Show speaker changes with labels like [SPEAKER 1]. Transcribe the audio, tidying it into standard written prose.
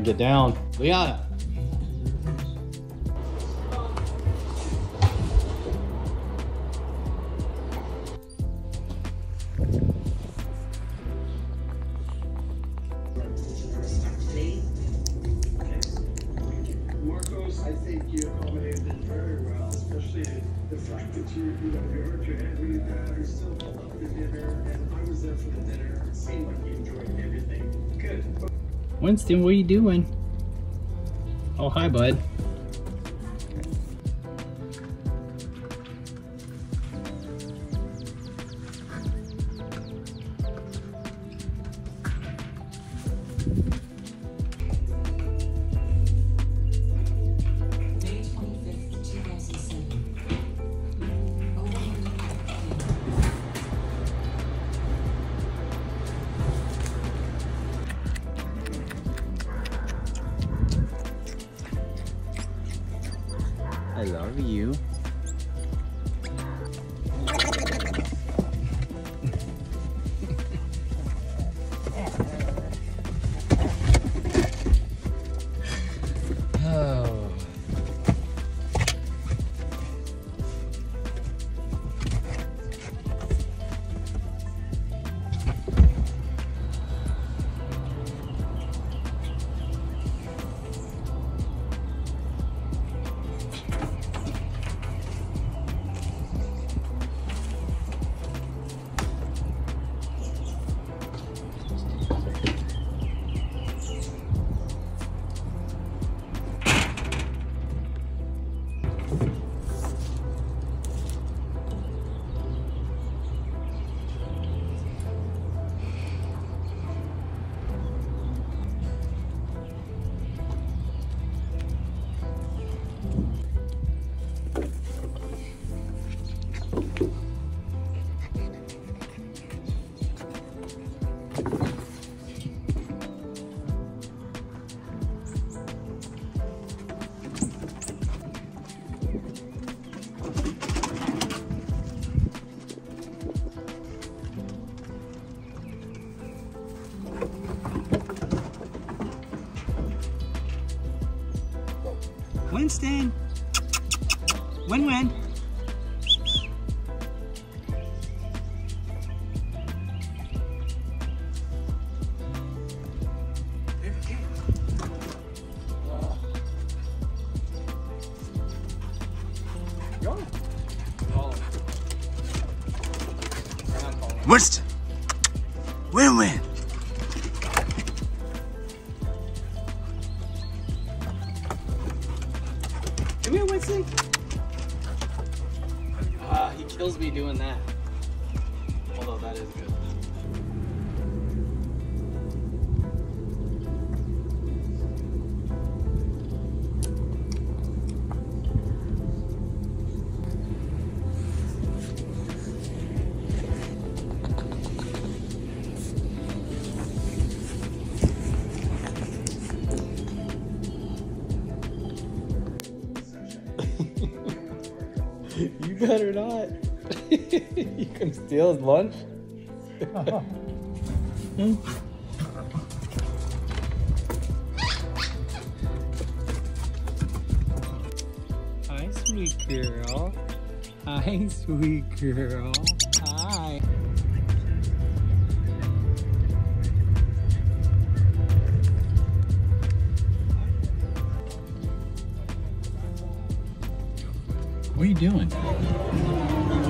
[SPEAKER 1] get down. Leana.
[SPEAKER 2] I think you accommodated it very well, especially the fact that you hurt your head really bad. You still pulled up the dinner, and I was there for the dinner. It seemed like you enjoyed everything. Good.
[SPEAKER 1] Winston, what are you doing? Oh, hi, bud. I love you. Oh. Winston! Win-win!
[SPEAKER 3] Winston! Win-win!
[SPEAKER 1] Come here, Winston. He kills me doing that. Although that is good. You better not. You can steal his lunch. Hi, sweet girl. Hi, sweet girl. Hi. What are you doing?